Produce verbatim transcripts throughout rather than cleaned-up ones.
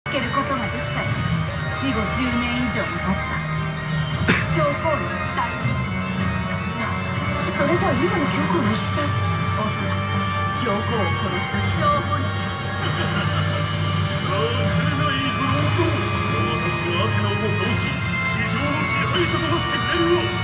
けることができたり死後じゅうねん以上も経った教皇の使い。そんな、それじゃ今の教皇は一体。おそらく教皇を殺した張本人。 さあ来るがいいぞロード。私がアテナをも倒し地上の支配者となってくれるわ。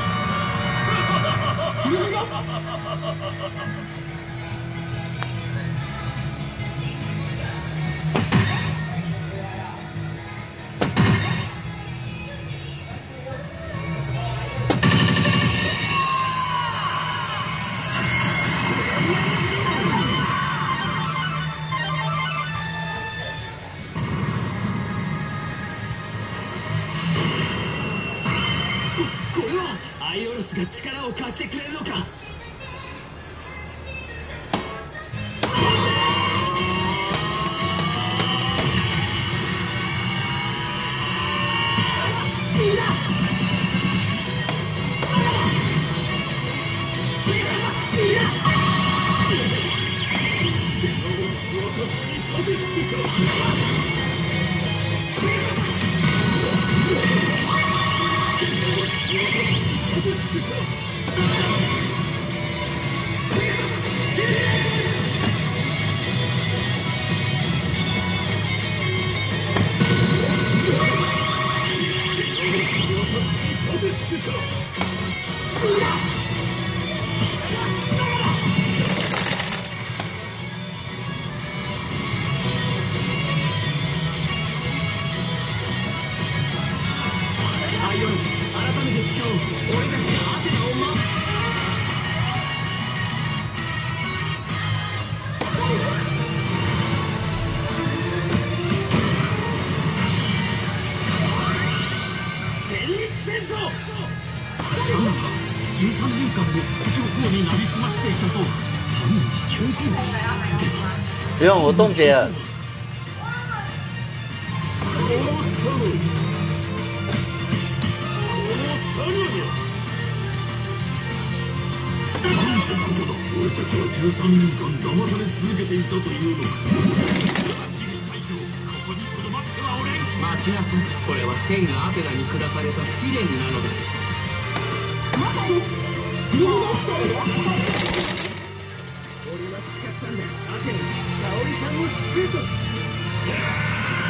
これはアイオロスが力を貸してくれるのか。アイオロス、改めて誓おう。俺たちがアテナを守る。戦慄戦争。なんだ、じゅうさんねんかんも上皇になりすましていたと。犯人教皇。 不用我冻结了。 なんてことだ。俺たちはじゅうさんねんかん騙され続けていたというのか。ここにとどまってはおれん。 待ちなさい。これは天がアテナに下された試練なのだ。俺は誓ったんだ。アテナ、沙織さんを救うと。